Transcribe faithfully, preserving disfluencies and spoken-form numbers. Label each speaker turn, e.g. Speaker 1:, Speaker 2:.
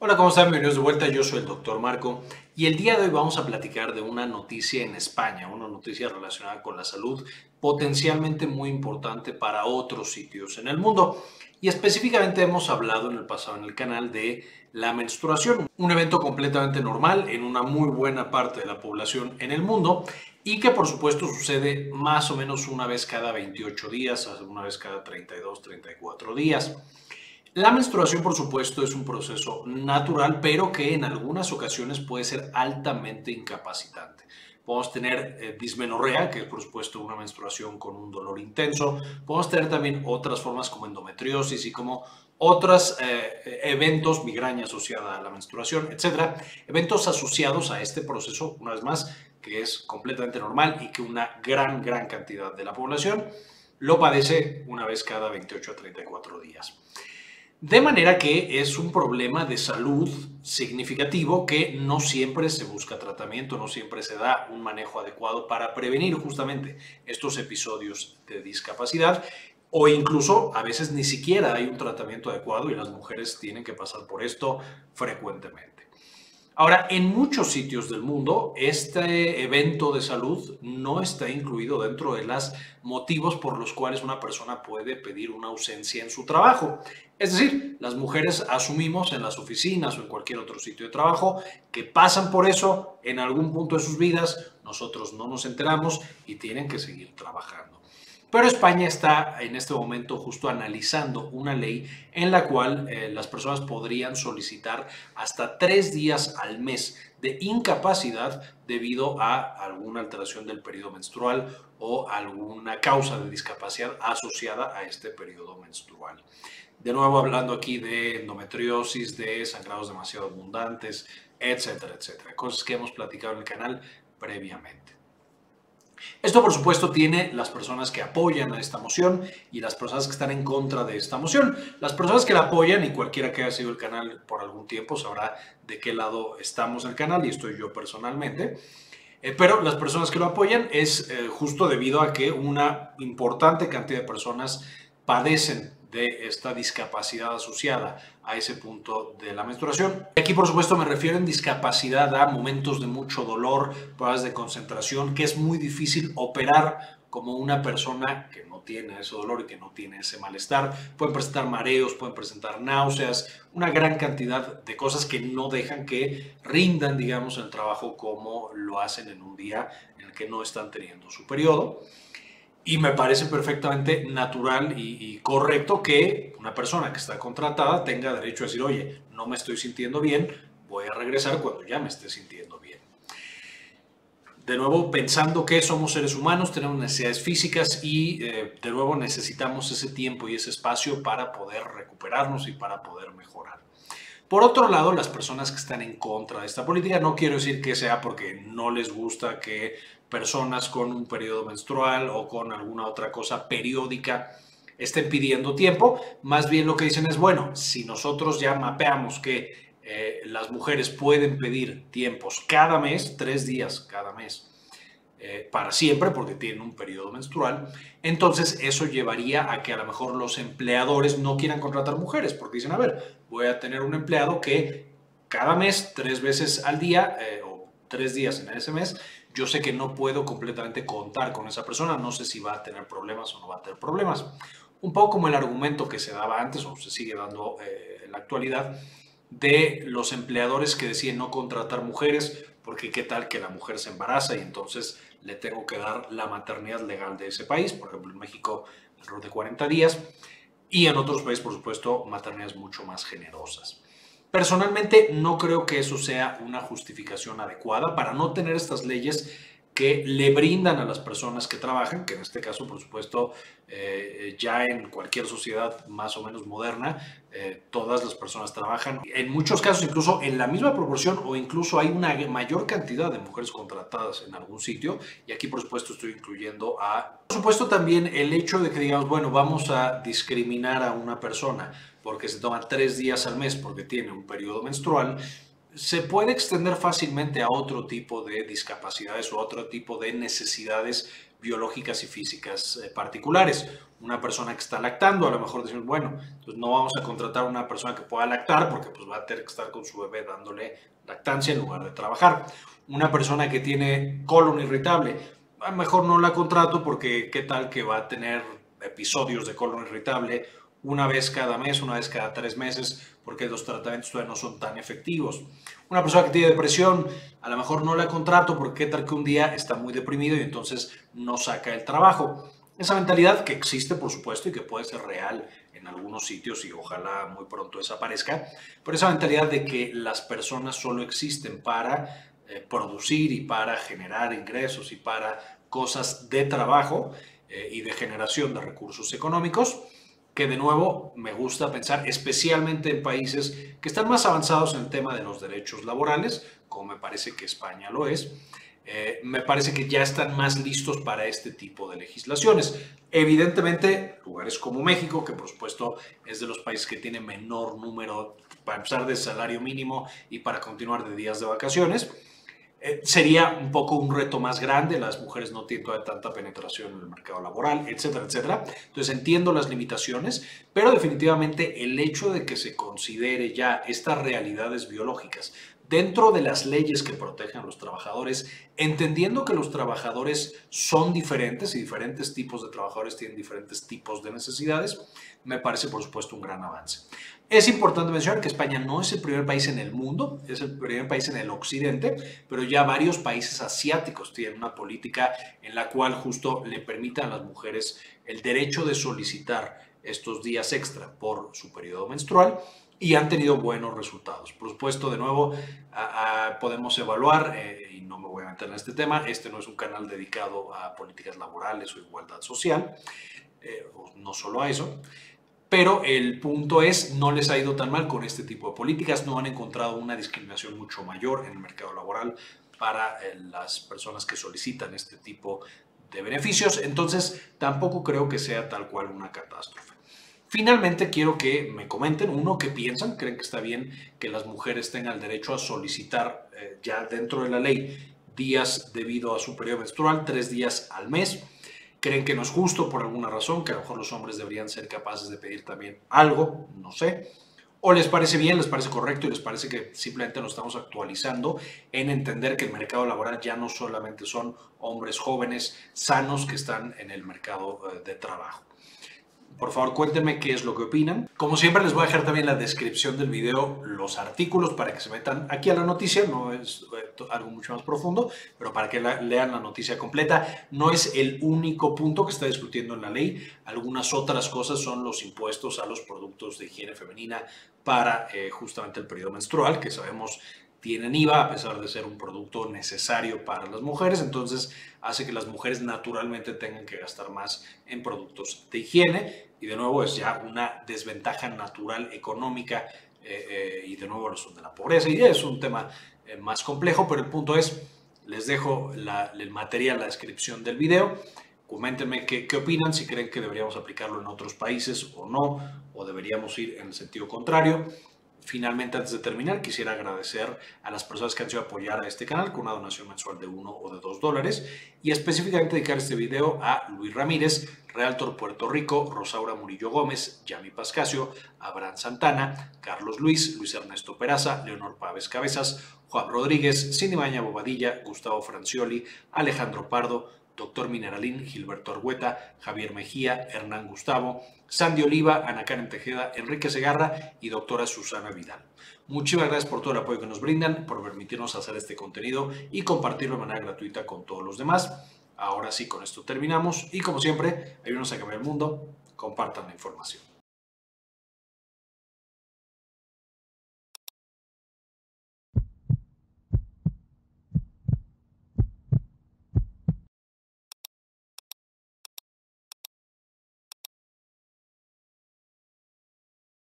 Speaker 1: Hola, ¿cómo están? Bienvenidos de vuelta. Yo soy el doctor Marco y el día de hoy vamos a platicar de una noticia en España, una noticia relacionada con la salud potencialmente muy importante para otros sitios en el mundo. Y específicamente hemos hablado en el pasado en el canal de la menstruación, un evento completamente normal en una muy buena parte de la población en el mundo y que por supuesto sucede más o menos una vez cada veintiocho días, una vez cada treinta y dos, treinta y cuatro días. La menstruación, por supuesto, es un proceso natural, pero que en algunas ocasiones puede ser altamente incapacitante. Podemos tener eh, dismenorrea, que es por supuesto una menstruación con un dolor intenso. Podemos tener también otras formas como endometriosis y como otros eh, eventos, migraña asociada a la menstruación, etcétera. Eventos asociados a este proceso, una vez más, que es completamente normal y que una gran, gran cantidad de la población lo padece una vez cada veintiocho a treinta y cuatro días. De manera que es un problema de salud significativo que no siempre se busca tratamiento, no siempre se da un manejo adecuado para prevenir justamente estos episodios de discapacidad o incluso a veces ni siquiera hay un tratamiento adecuado y las mujeres tienen que pasar por esto frecuentemente. Ahora, en muchos sitios del mundo, este evento de salud no está incluido dentro de los motivos por los cuales una persona puede pedir una ausencia en su trabajo. Es decir, las mujeres asumimos en las oficinas o en cualquier otro sitio de trabajo que pasan por eso en algún punto de sus vidas, nosotros no nos enteramos y tienen que seguir trabajando. Pero España está en este momento justo analizando una ley en la cual eh, las personas podrían solicitar hasta tres días al mes de incapacidad debido a alguna alteración del periodo menstrual o alguna causa de discapacidad asociada a este periodo menstrual. De nuevo hablando aquí de endometriosis, de sangrados demasiado abundantes, etcétera, etcétera. Cosas que hemos platicado en el canal previamente. Esto, por supuesto, tiene las personas que apoyan a esta moción y las personas que están en contra de esta moción. Las personas que la apoyan, y cualquiera que haya seguido el canal por algún tiempo sabrá de qué lado estamos en el canal, y estoy yo personalmente. Eh, pero las personas que lo apoyan es eh, justo debido a que una importante cantidad de personas padecen de esta discapacidad asociada a ese punto de la menstruación. Aquí, por supuesto, me refiero en discapacidad a momentos de mucho dolor, pruebas de concentración, que es muy difícil operar como una persona que no tiene ese dolor y que no tiene ese malestar. Pueden presentar mareos, pueden presentar náuseas, una gran cantidad de cosas que no dejan que rindan, digamos, el trabajo como lo hacen en un día en el que no están teniendo su periodo. Y me parece perfectamente natural y, y, correcto que una persona que está contratada tenga derecho a decir, oye, no me estoy sintiendo bien, voy a regresar cuando ya me esté sintiendo bien. De nuevo, pensando que somos seres humanos, tenemos necesidades físicas y eh, de nuevo necesitamos ese tiempo y ese espacio para poder recuperarnos y para poder mejorar. Por otro lado, las personas que están en contra de esta política, no quiero decir que sea porque no les gusta que personas con un periodo menstrual o con alguna otra cosa periódica estén pidiendo tiempo, más bien lo que dicen es, bueno, si nosotros ya mapeamos que eh, las mujeres pueden pedir tiempos cada mes, tres días cada mes, Eh, para siempre porque tienen un periodo menstrual, entonces eso llevaría a que a lo mejor los empleadores no quieran contratar mujeres porque dicen, a ver, voy a tener un empleado que cada mes, tres veces al día eh, o tres días en ese mes, yo sé que no puedo completamente contar con esa persona, no sé si va a tener problemas o no va a tener problemas. Un poco como el argumento que se daba antes o se sigue dando eh, en la actualidad de los empleadores que deciden no contratar mujeres porque qué tal que la mujer se embaraza y entonces le tengo que dar la maternidad legal de ese país, por ejemplo en México alrededor de cuarenta días y en otros países por supuesto maternidades mucho más generosas. Personalmente no creo que eso sea una justificación adecuada para no tener estas leyes que le brindan a las personas que trabajan, que en este caso, por supuesto, eh, ya en cualquier sociedad más o menos moderna, eh, todas las personas trabajan. En muchos casos, incluso en la misma proporción o incluso hay una mayor cantidad de mujeres contratadas en algún sitio. Y aquí, por supuesto, estoy incluyendo a... Por supuesto, también el hecho de que digamos, bueno, vamos a discriminar a una persona porque se toma tres días al mes porque tiene un periodo menstrual, se puede extender fácilmente a otro tipo de discapacidades o a otro tipo de necesidades biológicas y físicas eh, particulares. Una persona que está lactando, a lo mejor decimos, bueno, pues no vamos a contratar a una persona que pueda lactar porque pues va a tener que estar con su bebé dándole lactancia en lugar de trabajar. Una persona que tiene colon irritable, a lo mejor no la contrato porque qué tal que va a tener episodios de colon irritable una vez cada mes, una vez cada tres meses, porque los tratamientos todavía no son tan efectivos. Una persona que tiene depresión, a lo mejor no la contrato porque qué tal que un día está muy deprimido y entonces no saca el trabajo. Esa mentalidad que existe, por supuesto, y que puede ser real en algunos sitios y ojalá muy pronto desaparezca, pero esa mentalidad de que las personas solo existen para eh, producir y para generar ingresos y para cosas de trabajo eh, y de generación de recursos económicos, que de nuevo me gusta pensar, especialmente en países que están más avanzados en el tema de los derechos laborales, como me parece que España lo es, eh, me parece que ya están más listos para este tipo de legislaciones. Evidentemente, lugares como México, que por supuesto es de los países que tiene menor número, para empezar, de salario mínimo y para continuar de días de vacaciones, Eh, sería un poco un reto más grande, las mujeres no tienen todavía tanta penetración en el mercado laboral, etcétera, etcétera. Entonces entiendo las limitaciones, pero definitivamente el hecho de que se considere ya estas realidades biológicas dentro de las leyes que protegen a los trabajadores, entendiendo que los trabajadores son diferentes y diferentes tipos de trabajadores tienen diferentes tipos de necesidades, me parece por supuesto un gran avance. Es importante mencionar que España no es el primer país en el mundo, es el primer país en el occidente, pero ya varios países asiáticos tienen una política en la cual justo le permitan a las mujeres el derecho de solicitar estos días extra por su periodo menstrual y han tenido buenos resultados. Por supuesto, de nuevo, a, a, podemos evaluar, eh, y no me voy a meter en este tema, este no es un canal dedicado a políticas laborales o igualdad social, eh, no solo a eso, pero el punto es, no les ha ido tan mal con este tipo de políticas, no han encontrado una discriminación mucho mayor en el mercado laboral para eh, las personas que solicitan este tipo de beneficios, entonces tampoco creo que sea tal cual una catástrofe. Finalmente quiero que me comenten, uno, qué piensan, creen que está bien que las mujeres tengan el derecho a solicitar eh, ya dentro de la ley días debido a su periodo menstrual, tres días al mes. ¿Creen que no es justo por alguna razón, que a lo mejor los hombres deberían ser capaces de pedir también algo? No sé. ¿O les parece bien, les parece correcto y les parece que simplemente nos estamos actualizando en entender que el mercado laboral ya no solamente son hombres jóvenes sanos que están en el mercado de trabajo? Por favor, cuéntenme qué es lo que opinan. Como siempre, les voy a dejar también en la descripción del video los artículos para que se metan aquí a la noticia. No es algo mucho más profundo, pero para que la, lean la noticia completa. No es el único punto que está discutiendo en la ley. Algunas otras cosas son los impuestos a los productos de higiene femenina para eh, justamente el periodo menstrual, que sabemos tienen I V A a pesar de ser un producto necesario para las mujeres, entonces hace que las mujeres naturalmente tengan que gastar más en productos de higiene y de nuevo es ya una desventaja natural económica eh, eh, y de nuevo son de la pobreza y es un tema eh, más complejo, pero el punto es, les dejo la, el material, la descripción del video. Coméntenme qué, qué opinan, si creen que deberíamos aplicarlo en otros países o no, o deberíamos ir en el sentido contrario. Finalmente, antes de terminar, quisiera agradecer a las personas que han sido apoyar a este canal con una donación mensual de uno o de dos dólares y específicamente dedicar este video a Luis Ramírez, Realtor Puerto Rico, Rosaura Murillo Gómez, Yami Pascasio, Abraham Santana, Carlos Luis, Luis Ernesto Peraza, Leonor Pávez Cabezas, Juan Rodríguez, Cindy Baña Bobadilla, Gustavo Francioli, Alejandro Pardo, Doctor Mineralín, Gilberto Argueta, Javier Mejía, Hernán Gustavo, Sandy Oliva, Ana Karen Tejeda, Enrique Segarra y doctora Susana Vidal. Muchísimas gracias por todo el apoyo que nos brindan, por permitirnos hacer este contenido y compartirlo de manera gratuita con todos los demás. Ahora sí, con esto terminamos y como siempre, ayúdenos a cambiar el mundo, compartan la información.